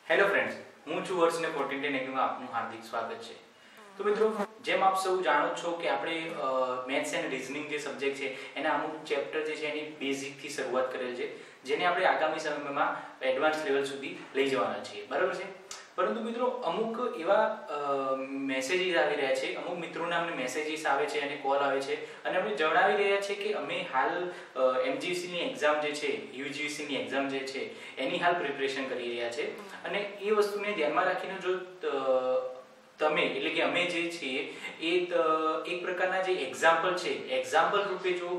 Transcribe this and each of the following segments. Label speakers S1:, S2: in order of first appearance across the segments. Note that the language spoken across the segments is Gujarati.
S1: હેલો ફ્રેન્ડ્સ, હું છું વર્ષને 1410 એક્યુમાં આપનું હાર્દિક સ્વાગત છે। તો મિત્રો, જેમ આપ સૌ જાણો છો કે આપણે મેથ્સ એન્ડ રીઝનિંગ જે સબ્જેક્ટ છે એના અમુક ચેપ્ટર જે છે એની બેઝિક થી શરૂઆત કરેલ છે, જેને આપણે આગામી સમયમાં એડવાન્સ લેવલ સુધી લઈ જવાના છીએ, બરાબર છે। પરંતુ મિત્રો, અમુક એવા મેસેજીસ આવી રહ્યા છે, અમુક મિત્રોના અમને મેસેજીસ આવે છે અને કોલ આવે છે અને અમને જણાવી રહ્યા છે કે અમે હાલ એમજીસી ની એક્ઝામ જે છે, યુજીસી ની એક્ઝામ જે છે એની હાલ પ્રિપરેશન કરી રહ્યા છે અને એ વસ્તુને ધ્યાનમાં રાખીને જો તમે એટલે કે અમે જે છીએ એ એક પ્રકારના જે એક્ઝામ્પલ છે, એક્ઝામ્પલ રૂપે જો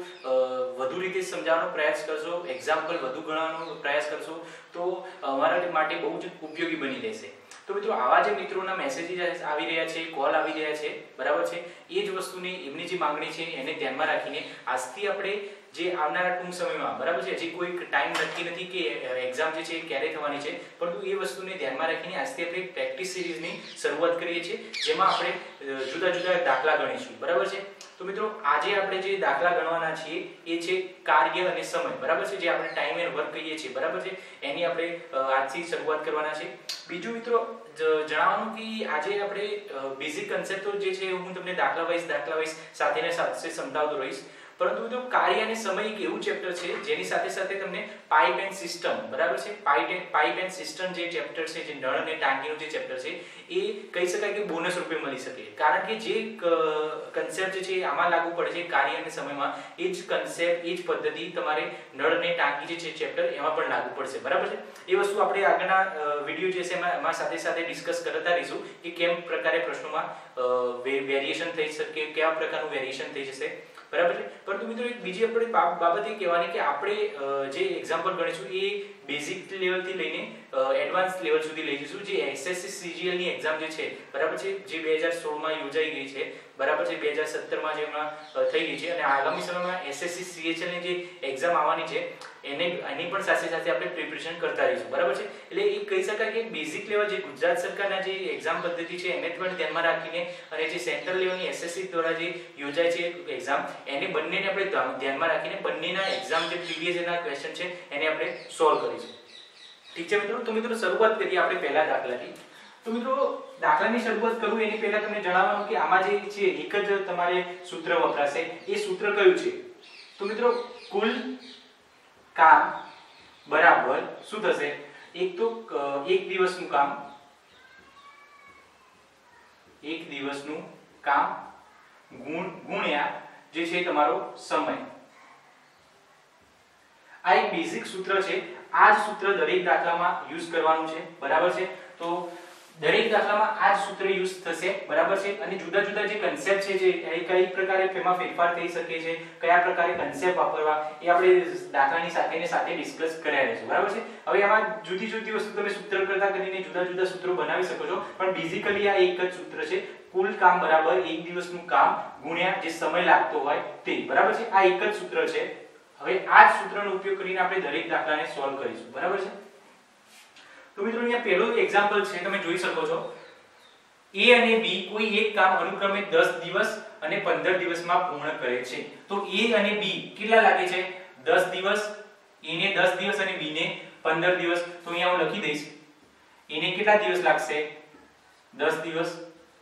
S1: વધુ રીતે સમજાવવાનો પ્રયાસ કરશો, એક્ઝામ્પલ વધુ ગણવાનો પ્રયાસ કરશો તો અમારા માટે બહુ જ ઉપયોગી બની રહેશે। તો મિત્રો, આવા જે મિત્રોના મેસેજીસ આવી રહ્યા છે, કોલ આવી રહ્યા છે, બરાબર છે, એ જ વસ્તુની એમની જે માંગણી છે એને ધ્યાનમાં રાખીને આજથી આપણે જે આવનારા ટૂંક સમયમાં, બરાબર છે, હજી કોઈ ટાઈમ નક્કી નથી કે એક્ઝામ જે છે એ ક્યારે થવાની છે, પરંતુ એ વસ્તુને ધ્યાનમાં રાખીને આજથી આપણે પ્રેક્ટિસ સિરીઝની શરૂઆત કરીએ છીએ, જેમાં આપણે જુદા જુદા દાખલા ગણીશું, બરાબર છે। તો મિત્રો, આજે આપણે જે દાખલા ગણવાના છીએ એ છે કાર્ય અને સમય, બરાબર છે, જે આપણે ટાઈમ એન્ડ વર્ક કહીએ છીએ, બરાબર છે, એની આપણે આજથી શરૂઆત કરવાના છે। બીજું મિત્રો, જણાવવાનું કે આજે આપણે બેઝિક કન્સેપ્ટો જે છે હું તમને દાખલા વાઇઝ સાથે ને સાથે સમજાવતો રહીશ, પરંતુ મિત્રો કાર્ય અને સમય એક એવું ચેપ્ટર છે જેની સાથે સાથે તમને પાઇપ એન્ડ સિસ્ટમ, બરાબર છે, પાઇપ એન્ડ સિસ્ટમ જે ચેપ્ટર છે, જે નળ અને ટાંકીનું જે ચેપ્ટર છે એ કહી શકાય કે બોનસ રૂપે મળી શકે, કારણ કે જે કન્સેપ્ટ જે છે આમાં લાગુ પડે છે કાર્ય અને સમયમાં, એ જ કન્સેપ્ટ, એ જ પદ્ધતિ તમારે નળ અને ટાંકી જે છે ચેપ્ટર એમાં પણ લાગુ પડશે, બરાબર છે। એ વસ્તુ આપણે આગળના વિડિયો જે છે એમાં સાથે સાથે ડિસ્કસ કરતા રહીશું કે કેમ પ્રકારે પ્રશ્નોમાં વેરિએશન થઈ શકે, કયા પ્રકારનું વેરિએશન થઈ જશે, બરાબર છે। પરંતુ મિત્રો, એક બીજી આપણે બાબત એ કહેવાની કે આપણે જે એક્ઝામ્પલ ગણીશું એ બેઝિક લેવલ થી લઈને એડવાન્સ લેવલ સુધી લઈ જઈશું, જે એસએસસી સીજીએલ ની એક્ઝામ જે છે, બરાબર છે, જે 2016 માં યોજાઈ ગઈ છે, બરાબર છે, 2017 માં જે હમણાં થઈ ગઈ છે અને આગામી સમયમાં એસએસસી સીએચએલ ની જે એક્ઝામ આવવાની છે એની પણ સાથે સાથે આપણે પ્રિપરેશન કરતા રહીશું, બરાબર છે। એટલે એ કહી શકાય કે બેઝિક લેવલ જે ગુજરાત સરકારના જે એક્ઝામ પદ્ધતિ છે એને પણ ધ્યાનમાં રાખીને અને જે સેન્ટ્રલ લેવલની એસએસસી દ્વારા જે યોજાય છે એક્ઝામ, એને બંનેને આપણે ધ્યાનમાં રાખીને બંનેના એક્ઝામ જે પ્રીવિયસ યરના ક્વેશ્ચન છે એને આપણે સોલ્વ કરીશું, ઠીક છે મિત્રો। તો મિત્રો, શરૂઆત કરીએ આપણે પહેલા દાખલાથી। તો મિત્રો, દાખલાની શરૂઆત કરું એની પહેલા તમને જણાવવાનું કે આમાં જે છે એક જ તમારે સૂત્ર વપરાશે, એ સૂત્ર કયું છે? તો મિત્રો, કુલ કામ બરાબર શું થશે? એક તો એક દિવસનું કામ ગુણ્યા જે છે તમારો સમય। આ એક બેઝિક સૂત્ર છે, આ જ સૂત્ર દરેક દાખલામાં યુઝ કરવાનું છે, બરાબર છે। તો દરેક દાખલામાં આ જ સૂત્ર યુઝ થશે, બરાબર છે, અને જુદા જુદા જે કન્સેપ્ટ છે, જે કઈ પ્રકારે તેમાં ફેરફાર થઈ શકે છે, કયા પ્રકારે કન્સેપ્ટ વાપરવા, એ આપણે દાખલાની સાથે ડિસ્કસ કર્યા રહેશું, બરાબર છે। હવે આમાં જુદી જુદી વસ્તુ તમે સૂત્ર કરતા કરીને જુદા જુદા સૂત્રો બનાવી શકો છો, પણ બેઝિકલી આ એક જ સૂત્ર છે, કુલ કામ બરાબર એક દિવસનું કામ ગુણ્યા જે સમય લાગતો હોય તે, બરાબર છે, આ એક જ સૂત્ર છે। હવે આ જ સૂત્રનો ઉપયોગ કરીને આપણે દરેક દાખલાને સોલ્વ કરીશું, બરાબર છે। તો મિત્રો, અહીંયા પહેલું એક્ઝામ્પલ છે, તમે જોઈ શકો છો, A અને B કોઈ એક કામ અનુક્રમે 10 દિવસ અને 15 દિવસમાં પૂર્ણ કરે છે। તો A અને B કેટલા લાગે છે? 10 દિવસ, A ને 10 દિવસ અને B ને 15 દિવસ। તો અહીંયા હું લખી દઈશ, A ને કેટલા દિવસ લાગશે? 10 દિવસ,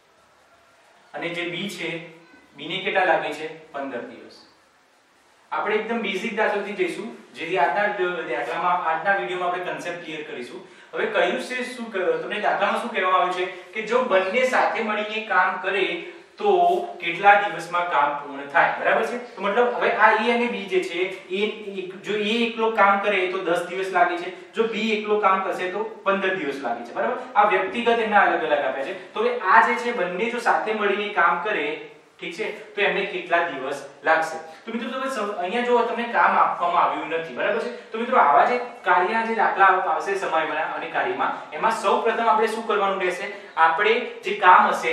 S1: અને જે B છે, B ને કેટલા લાગે છે? 15 દિવસ। આપણે એકદમ બેઝિક દાખલાથી જઈશું, જેથી આજના વિડિયોમાં આપણે કન્સેપ્ટ ક્લિયર કરીશું। હવે કહ્યું છે શું, તમને દાખલામાં શું કહેવામાં આવ્યું છે કે જો બંને સાથે મળીને કામ કરે તો કેટલા દિવસમાં કામ પૂર્ણ થાય, બરાબર છે। તો મતલબ હવે આ A અને B જે છે, જો A એકલો કામ કરે તો 10 દિવસ લાગે છે, જો B એકલો કામ કરશે તો 15 દિવસ લાગે છે, બરાબર। આ વ્યક્તિગત એના અલગ અલગ આપ્યા છે। તો હવે આ જે છે બંને જો સાથે મળીને કામ કરે, ઠીક છે, તો એમને કેટલા દિવસ લાગશે? તો મિત્રો, તમે અહીંયા જો તમને કામ આપવામાં આવ્યું નથી, બરાબર છે, તો મિત્રો આવા જે કાર્યના જે દાખલા આવશે સમયમાં અને કાર્યમાં, એમાં સૌપ્રથમ આપણે શું કરવાનું રહેશે? આપણે જે કામ હશે,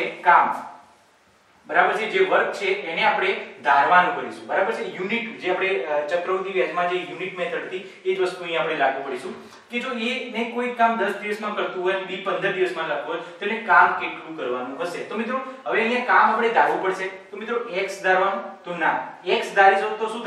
S1: બરાબર છે, જે વર્ક છે એને આપણે ધારવાનું કરીશું, બરાબર છે। યુનિટ જે આપણે ચક્રવૃદ્ધિ વ્યાજમાં જે યુનિટ મેથડ હતી એ જ વસ્તુ અહીં આપણે લાગુ કરીશું કે જો A ને કોઈ કામ 10 દિવસમાં કરતું હોય અને B 15 દિવસમાં લાગતું હોય તો એને કામ કેટલું કરવાનું હશે? તો મિત્રો, હવે અહીંયા કામ આપણે ધારવું પડશે। તો મિત્રો, x ધારવાનું, તો ના, x ધારીશું તો શું થશે?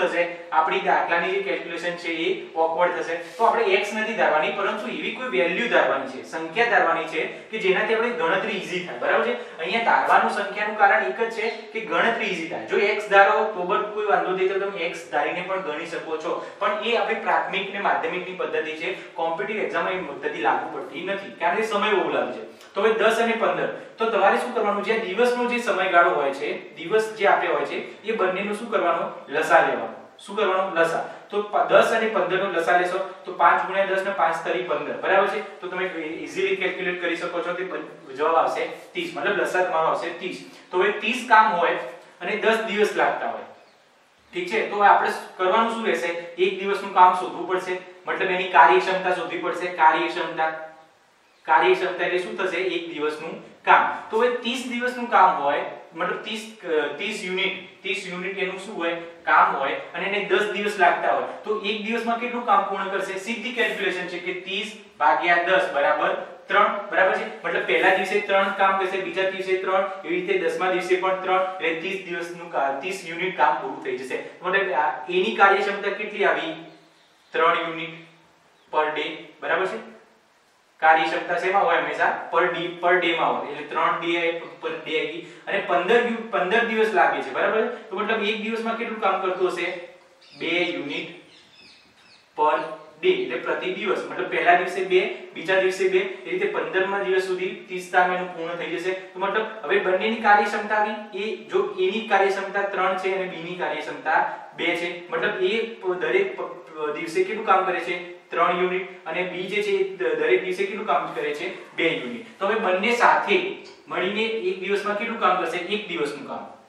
S1: આપણી દાખલાની જે કેલ્ક્યુલેશન છે એ ઓકવર્ડ થશે. તો આપણે x નથી ધારવાની, પરંતુ એવી કોઈ વેલ્યુ ધારવાની છે, સંખ્યા ધારવાની છે કે જેનાથી આપણે ગણતરી ઈઝી થાય. બરાબર છે. અહીંયા ધારવાનું સંખ્યાનું કારણ એક જ છે કે ગણતરી ઈઝી થાય. જો x ધારો તો પણ કોઈ વાંધો નથી, તો તમે x ધારીને પણ ગણી શકો છો, પણ એ આપણી પ્રાથમિક ને માધ્યમિકની પદ્ધતિ છે. કોમ્પિટિટિવ એક્ઝામમાં એ પદ્ધતિ લાગુ પડતી નથી, કારણ કે સમય બહુ લાગે છે. તો હવે 10 અને 15, તો તમારે શું કરવાનું છે, દિવસનો જે સમયગાળો હોય છે, દિવસ જે આપણે હોય છે, એ બંનેનું શું કરવાનું, લસા લેવાનું. શું કરવાનું, લસા. તો 10 અને 15 નો લસા લેશો તો 5 * 10 ને 5 તરી 15. બરાબર છે. તો તમે ઈઝીલી કેલ્ક્યુલેટ કરી શકો છો. તે જવાબ આવશે 30, મતલબ લસા તમારો આવશે 30. તો હવે 30 કામ હોય અને 10 દિવસ લાગતા હોય, ઠીક છે. તો આપણે કરવાનું શું રહેશે, એક દિવસનું કામ શોધવું પડશે, મતલબ એની કાર્યક્ષમતા શોધવી પડશે. કાર્યક્ષમતા એટલે શું થશે, એક દિવસનું કામ. તો હવે 30 દિવસનું કામ હોય, મતલબ 30 યુનિટ એનું શું હોય, કામ હોય, અને એને 10 દિવસ લાગતા હોય, તો એક દિવસમાં કેટલું કામ પૂર્ણ કરશે. સીધી કેલ્ક્યુલેશન છે કે 30 / 10 = 3. બરાબર છે. મતલબ પહેલા દિવસે 3 કામ કરશે, બીજા દિવસે 3, એવી રીતે 10મા દિવસે પણ 3, એટલે 30 દિવસનું 30 યુનિટ કામ પૂરું થઈ જશે. મતલબ એની કાર્યક્ષમતા કેટલી આવી, 3 યુનિટ પર ડે. બરાબર છે. કાર્યક્ષમતા શેમાં હોય, હંમેશા પર ડે માં હોય, એટલે 3 ડે પર ડે આવી. અને 15 દિવસ લાગે છે. બરાબર. તો મતલબ એક દિવસમાં કેટલું કામ કરતું હશે, 2 યુનિટ પર ડે, એટલે પ્રતિ દિવસ. મતલબ પહેલા દિવસે 2, બીજા દિવસે 2, એ રીતે 15મા દિવસ સુધી 30 કામ એનું પૂર્ણ થઈ જશે. તો મતલબ હવે બંનેની કાર્યક્ષમતા આવી, એ જો એની કાર્યક્ષમતા 3 છે અને b ની કાર્યક્ષમતા 2 છે, મતલબ એ દરેક દિવસે કેટલું કામ કરે છે, 3 યુનિટ, અને b જે છે દરેક દિવસે કેટલું કામ કરે છે, 2 યુનિટ. તો હવે બંને સાથે મળીને એક દિવસમાં કેટલું કામ કરશે, એક દિવસનું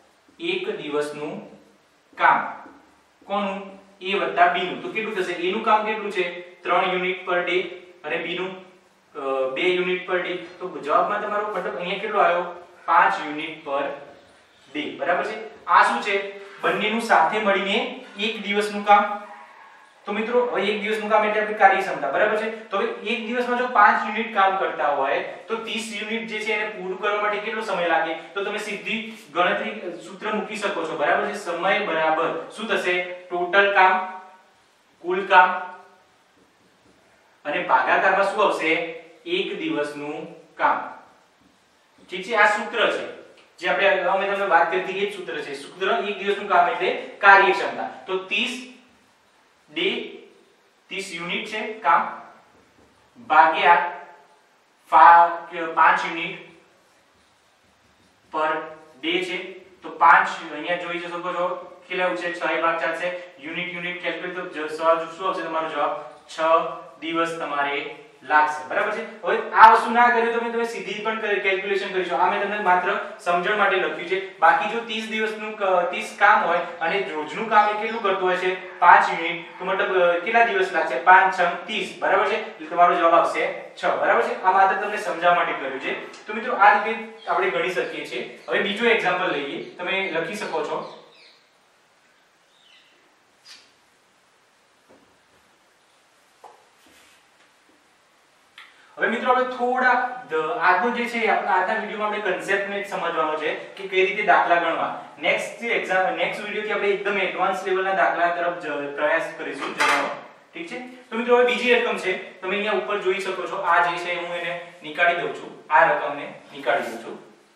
S1: કામ. કોનું, a + b નું. તો કેટલું થશે, a નું કામ કેટલું છે, 3 યુનિટ પર ડે, અને b નું 2 યુનિટ પર ડે. તો જવાબમાં તમારો મતલબ અહીંયા કેટલો આવ્યો, 5 યુનિટ પર ડે. બરાબર છે. આ શું છે, બંનેનું સાથે મળીને એક દિવસનું કામ. તો મિત્રો હવે એક દિવસનું કામ એટલે આપણી કાર્યક્ષમતા. બરાબર છે. તો હવે એક દિવસમાં જો 5 યુનિટ કામ કરતા હોય તો 30 યુનિટ જે છે એને પૂરું કરવા માટે કેટલો સમય લાગે, તો તમે સીધી ગણતરી સૂત્ર મૂકી શકો છો. બરાબર છે. સમય બરાબર શું થશે, ટોટલ કામ, કુલ કામ, અને ભાગાકારમાં શું આવશે, એક દિવસનું કામ. ઠીક છે. આ સૂત્ર છે જે આપણે અમે તમને વાત કરી હતી, એ જ સૂત્ર છે. સૂત્ર એક દિવસનું કામ એટલે કાર્યક્ષમતા. તો 30 ડે, 30 યુનિટ છે કામ, ભાગ્યા 5 યુનિટ પર ડે છે. તો 5 અહીંયા જોઈ શકો છો કેટલા છે, 6 ભાગ ચાલશે. યુનિટ કેલ્ક્યુલેટ તો શું આવશે, તમારો જવાબ 6 દિવસ તમારે લાગશે. બરાબર છે. હવે આ વસ્તુ ના કર્યું તો તમે સીધી પણ કેલ્ક્યુલેશન કરી શકો. આ મેં તમને માત્ર સમજણ માટે લખ્યું છે. બાકી જો 30 દિવસનું 30 કામ હોય અને રોજનું કામ એ કેટલું કરતું હોય છે, 5 યુનિટ, તો મતલબ કેટલા દિવસ લાગશે, 5 × 6 = 30. બરાબર છે. એટલે તમારો જવાબ આવશે 6. બરાબર છે. આ માત્ર તમને સમજાવવા માટે કર્યું છે. તો મિત્રો આ રીતે આપણે ગણી શકીએ છીએ. હવે બીજો એક્ઝામ્પલ લઈએ, તમે લખી શકો છો. હવે મિત્રો આપણે થોડા આજનો જે છે આજના વિડિયોમાં આપણે કન્સેપ્ટને સમજવાનો છે કે કઈ રીતે દાખલા ગણવા. નેક્સ્ટ વિડિયો થી આપણે એકદમ એડવાન્સ લેવલના દાખલા તરફ પ્રયાસ કરીશું જણાવો. ઠીક છે. તો મિત્રો હવે બીજી રકમ છે, તમે અહીંયા ઉપર જોઈ શકો છો. આ જે છે હું એને નીકાળી દઉં છું, આ રકમને નીકાળી દઉં છું.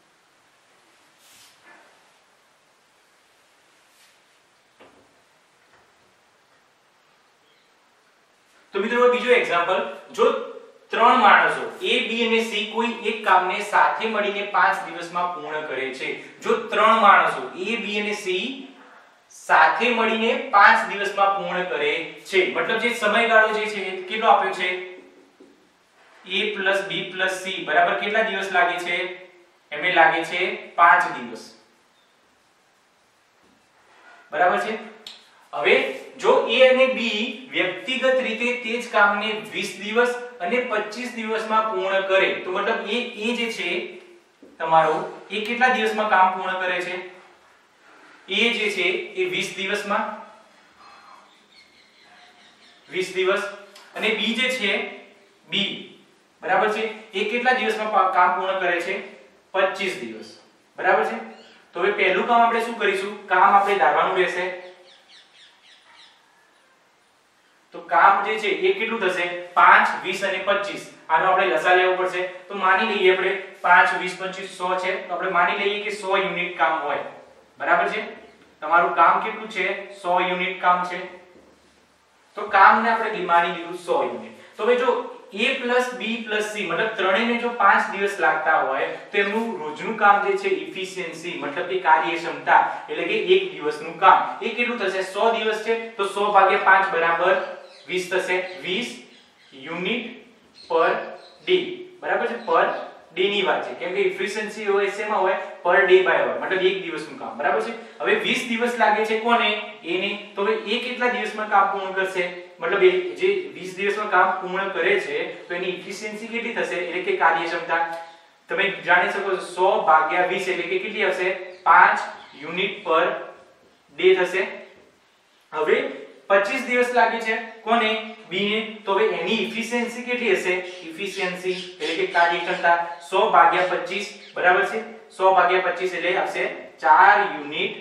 S1: તો મિત્રો બીજો એક્ઝામ્પલ, જો 3 માણસો A, B અને C કોઈ એક કામને સાથે મળીને 5 દિવસમાં પૂર્ણ કરે છે. જો 3 માણસો A, B અને C સાથે મળીને 5 દિવસમાં પૂર્ણ કરે છે, મતલબ જે સમયગાળો જે છે કેટલો આપ્યો છે, A + B + C બરાબર કેટલા દિવસ લાગે છે, એમને લાગે છે 5 દિવસ. બરાબર છે. હવે જો A અને B વ્યક્તિગત રીતે તે જ કામને 20 દિવસ અને 25 દિવસમાં પૂર્ણ કરે, તો મતલબ એ જે છે તમારો એ કેટલા દિવસમાં કામ પૂર્ણ કરે છે, A જે છે એ 20 દિવસમાં 20 દિવસ, અને B જે છે B બરાબર છે એ કેટલા દિવસમાં કામ પૂર્ણ કરે છે, 25 દિવસ. બરાબર છે. તો હવે પહેલું કામ આપણે શું કરીશું, કામ આપણે ધારવાનું રહેશે. તો કામ જે છે એ કેટલું થશે 5 20 અને 25 આનો આપણે લસા લેવો પડશે તો માની લઈએ આપણે 5 20 25 100 છે તો આપણે માની લઈએ કે 100 યુનિટ કામ હોય બરાબર છે તમારું કામ કેટલું છે 100 યુનિટ કામ છે તો કામને આપણે માની લીધું 100 યુનિટ તો હવે જો A + B + C મતલબ ત્રણેયને જો 5 દિવસ લાગતા હોય તો એમનું રોજનું કામ જે છે ઇફિશિયન્સી મતલબ કે કાર્યક્ષમતા એટલે કે એક દિવસનું કામ એ કેટલું થશે 100 દિવસ છે તો 100 / 5 બરાબર 20 થશે 20 યુનિટ પર ડે બરાબર છે પર ડે ની વાત છે કેમ કે ઇફિશિયન્સી હોય શેમાં હોય પર ડે બાય અવર મતલબ એક દિવસનું કામ બરાબર છે હવે 20 દિવસ લાગે છે કોને A ને તો હવે એ કેટલા દિવસમાં કામ પૂર્ણ કરશે મતલબ એ જે 20 દિવસમાં કામ પૂર્ણ કરે છે તો એની ઇફિશિયન્સી કેટલી થશે એટલે કે કાર્યક્ષમતા તમે જાણી શકો છો 100 / 20 એટલે કે કેટલી આવશે 5 યુનિટ પર ડે થશે હવે 25 દિવસ લાગે છે કોને B ને તો હવે એની ઇફિશિયન્સી કેટલી હશે ઇફિશિયન્સી એટલે કે કાર્યક્ષમતા 100 / 25 બરાબર છે 100 / 25 એટલે આવશે 4 યુનિટ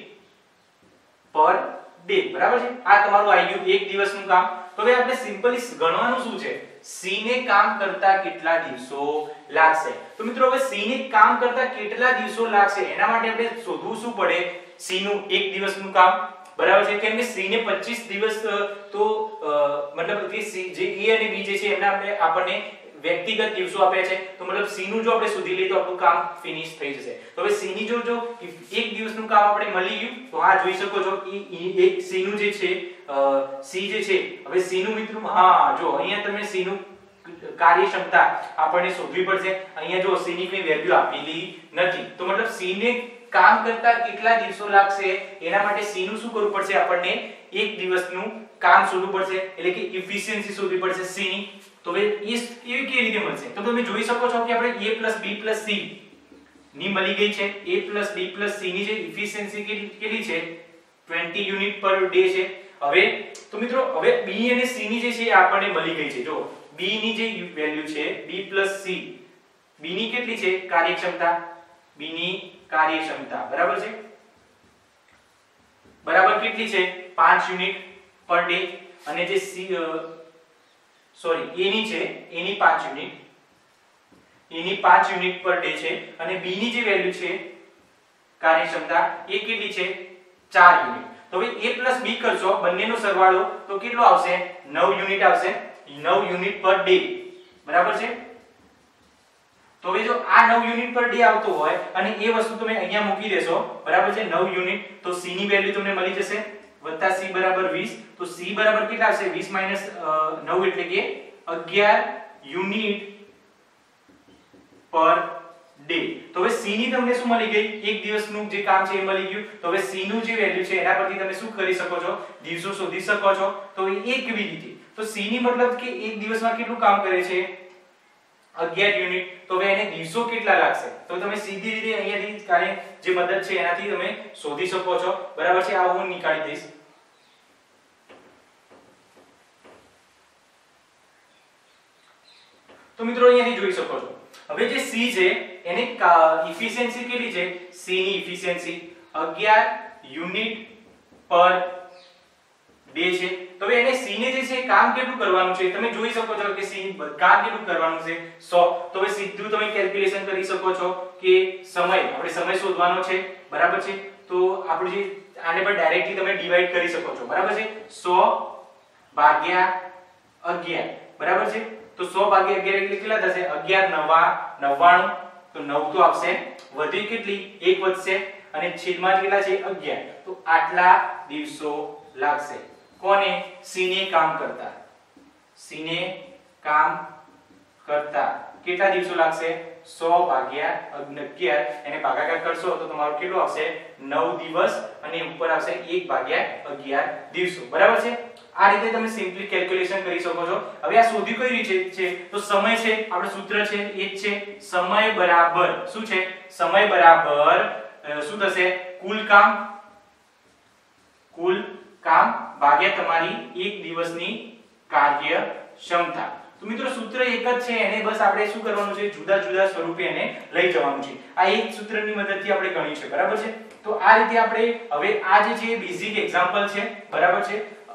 S1: પર ડે બરાબર છે આ તમારું આવી ગયું એક દિવસનું કામ તો હવે આપણે સિમ્પલી ગણવાનું શું છે C ને કામ કરતા કેટલા દિવસો લાગશે તો મિત્રો હવે C ને કામ કરતા કેટલા દિવસો લાગશે એના માટે આપણે શોધવું શું પડે C નું એક દિવસનું કામ બરાબર છે કેમ કે C ને 25 દિવસ તો મતલબ કે C જે A અને B જે છે એમના આપણને વ્યક્તિગત દિવસો આપ્યા છે તો મતલબ C નું જો આપણે શોધી લઈએ તો આપણું કામ ફિનિશ થઈ જશે તો હવે C ની જો એક દિવસનું કામ આપણે મળી ગયું તો આ જોઈ શકો છો એક C નું જે છે C જે છે હવે C નું મિત્રો હા જો અહીંયા તમે C નું કાર્યક્ષમતા આપણને શોધવી પડશે અહીંયા જો C ની કોઈ વેલ્યુ આપેલી નથી તો મતલબ C ને કામ કરતા કેટલા દિવસો લાગશે એના માટે C નું શું કરવું પડશે આપણને એક દિવસનું કામ શોધવું પડશે એટલે કે ઇફિશિયન્સી શોધવી પડશે C ની તો હવે એ કેવી રીતે મળશે તો તમે જોઈ શકો છો કે આપણે A + B + C ની મળી ગઈ છે A + B + C ની જે ઇફિશિયન્સી કેટલી છે 20 યુનિટ પર ડે છે હવે તો મિત્રો હવે B અને C ની જે છે એ આપણને મળી ગઈ છે જો B ની જે વેલ્યુ છે B + C B ની કેટલી છે કાર્યક્ષમતા B ની કાર્યક્ષમતા બરાબર છે બરાબર કેટલી છે 5 યુનિટ પર ડે અને જે C સોરી A ની છે A ની 5 યુનિટ A ની 5 યુનિટ પર ડે છે અને B ની જે વેલ્યુ છે કાર્યક્ષમતા એ કેટલી છે 4 યુનિટ તો હવે A + B કરશો બંનેનો સરવાળો તો કેટલો આવશે 9 યુનિટ આવશે 9 યુનિટ પર ડે બરાબર છે તો હવે જો આ 9 યુનિટ પર ડે આવતો હોય અને એ વસ્તુ તમે અહીંયા મૂકી દેશો બરાબર છે 9 યુનિટ તો C ની વેલ્યુ તમને મળી જશે વત્તા C બરાબર 20 તો C બરાબર કેટલા આવશે 20 - 9 એટલે કે 11 યુનિટ પર ડે તો હવે C ની તમને શું મળી ગઈ એક દિવસનું જે કામ છે એ મળી ગયું તો હવે C નું જે વેલ્યુ છે એના પરથી તમે શું કરી શકો છો દિવસો શોધી શકો છો તો એ કેવી રીતે તો C ની મતલબ કે એક દિવસમાં કેટલું કામ કરે છે 11 યુનિટ તો હવે એને દિવસો કેટલા લાગશે તો તમે સીધી રીતે અહીંયાથી કાલે જે મદદ છે એનાથી તમે શોધી શકો છો બરાબર છે આ હું નીકાળી દઈશ તો મિત્રો અહીંયાથી જોઈ શકો છો હવે જે C છે એની ઇફિશિયન્સી કેટલી છે C ની ઇફિશિયન્સી 11 યુનિટ પર ડે છે તો હવે એને C ને જે છે કામ કેટલું કરવાનું છે તમે જોઈ શકો છો કે C કામ કેટલું કરવાનું છે 100 તો હવે સીધું તમે કેલ્ક્યુલેશન કરી શકો છો કે સમય આપણે સમય શોધવાનો છે બરાબર છે તો આપણે જે આને પર ડાયરેક્ટલી તમે ડિવાઈડ કરી શકો છો બરાબર છે 100 / 11 બરાબર છે તો 100 / 11 એટલે કેટલા થશે 11 * 9 99 તો 9 તો આવશે વધી કેટલી 1 વધશે અને છેદમાં કેટલા છે 11 તો આટલા દિવસો લાગશે કોને C ને કામ કરતા C ને કામ કરતા કેટલા દિવસો લાગશે 100 / 11 એને ભાગાકાર કરશો તો તમારું કેટલું આવશે 9 દિવસ અને ઉપર આવશે 1 / 11 દિવસો બરાબર છે આ રીતે તમે સિમ્પલી કેલ્ક્યુલેશન કરી શકો છો હવે આ શોધી કઈ રીતે છે તો સમય છે આપણે સૂત્ર છે એ જ છે સમય બરાબર શું છે સમય બરાબર શું થશે કુલ કામ ભાગ્યા તમારી એક દિવસની કાર્યક્ષમતા તો મિત્રો સૂત્ર એક જ છે એને બસ આપણે શું કરવાનું છે જુદા જુદા સ્વરૂપે એને લઈ જવાનું છે આ એક સૂત્રની મદદથી આપણે ગણી છે બરાબર છે તો આ રીતે આપણે હવે આ જે છે બેઝિક એક્ઝામ્પલ છે બરાબર છે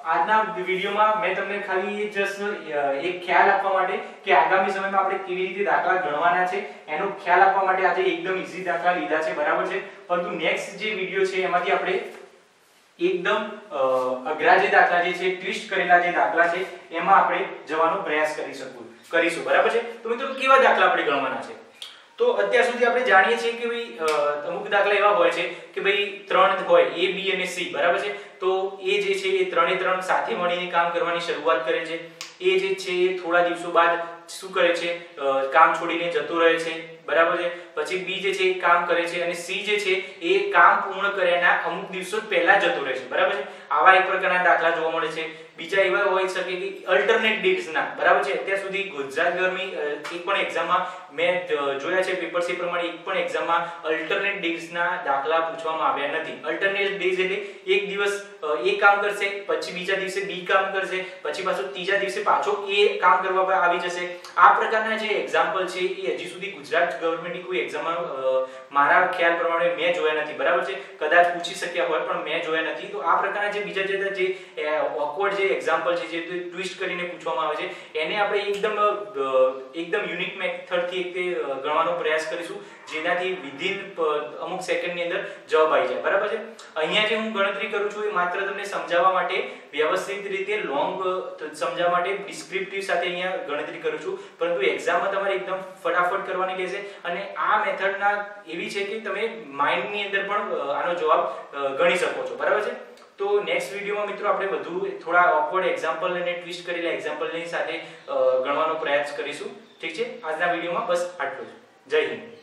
S1: આજના વિડીયોમાં મેં તમને ખાલી જસ્ટ એક ખ્યાલ આપવા માટે કે આગામી સમયમાં આપણે કેવી રીતે દાખલા ગણવાના છે એનો ખ્યાલ આપવા માટે આજે એકદમ ઈઝી દાખલા લીધા છે, બરાબર છે. પરંતુ નેક્સ્ટ જે વિડીયો છે એમાંથી આપણે એકદમ અઘરા જે દાખલા જે છે, ટ્વિસ્ટ કરેલા જે દાખલા છે એમાં આપણે જવાનો પ્રયાસ કરીશું, બરાબર છે. તો મિત્રો કેવા દાખલા આપણે ગણવાના છે? તો અત્યાર સુધી આપણે જાણીએ છીએ કે ભાઈ અમુક દાખલા એવા હોય છે કે ભાઈ ત્રણ હોય A B અને C, બરાબર છે. તો એ જે છે એ ત્રણે ત્રણ સાથે મળીને કામ કરવાની શરૂઆત કરે છે. એ જે છે એ થોડા દિવસો બાદ શું કરે છે, કામ છોડીને જતો રહે છે, બરાબર છે. પછી B જે છે એ કામ કરે છે અને C જે છે એ કામ પૂર્ણ કર્યાના અમુક દિવસો પહેલા જતો રહે છે, બરાબર છે. આવા એક પ્રકારના દાખલા જોવા મળે છે. બીજા એવા હોઈ શકે કે અલ્ટરનેટ ડેઝ ના, બરાબર છે. અત્યાર સુધી ગુજરાત ગવર્મેન્ટ એક પણ એક્ઝામમાં મેં જોયા છે પેપર્સ એ પ્રમાણે એક પણ એક્ઝામમાં અલ્ટરનેટ ડેઝ ના દાખલા પૂછવામાં આવ્યા નથી. અલ્ટરનેટ ડેઝ એટલે એક દિવસ A કામ કરશે, પછી બીજા દિવસે B કામ કરશે, પછી પાછો ત્રીજા દિવસે પાછો A કામ કરવા આવી જશે. આ પ્રકારના જે એક્ઝામ્પલ છે એ હજી સુધી ગુજરાત ગવર્મેન્ટની કોઈ એક્ઝામમાં મારા ખ્યાલ પ્રમાણે મેં જોયા નથી, બરાબર છે. કદાચ પૂછી શક્યા હોય પણ મેં જોયા નથી. તો આ પ્રકારના જે બીજા જે ઓકવર્ડ જે એક્ઝામ્પલ છે જે ટ્વિસ્ટ કરીને પૂછવામાં આવે છે એને આપણે એકદમ યુનિક મેથડથી ગણવાનો પ્રયાસ કરીશું, જેનાથી વિધિન અમુક સેકન્ડની અંદર જવાબ આવી જાય, બરાબર છે. અહીંયા જે હું ગણતરી કરું છું એ માત્ર તમને સમજાવવા માટે, વ્યવસ્થિત રીતે લોંગ સમજાવવા માટે ડિસ્ક્રિપ્ટિવ સાથે અહીંયા ગણતરી કરું છું. પરંતુ એક્ઝામમાં તમારે એકદમ ફટાફટ કરવાની રહેશે અને આ મેથડના એવી છે કે તમે માઇન્ડની અંદર પણ આનો જવાબ ગણી શકો છો, બરાબર છે. તો નેક્સ્ટ વિડીયોમાં મિત્રો આપણે વધુ થોડા ઓકવર્ડ એક્ઝામ્પલ અને ટ્વિસ્ટ કરેલા એક્ઝામ્પલની સાથે ગણવાનો પ્રયાસ કરીશું, ઠીક છે. આજના વિડીયોમાં બસ આટલું જ. જય હિન્દ.